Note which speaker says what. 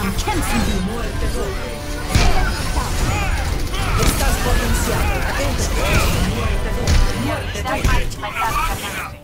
Speaker 1: Dann kämpfen Sie!
Speaker 2: Estás potenciado. Atento.
Speaker 3: Estoy mal,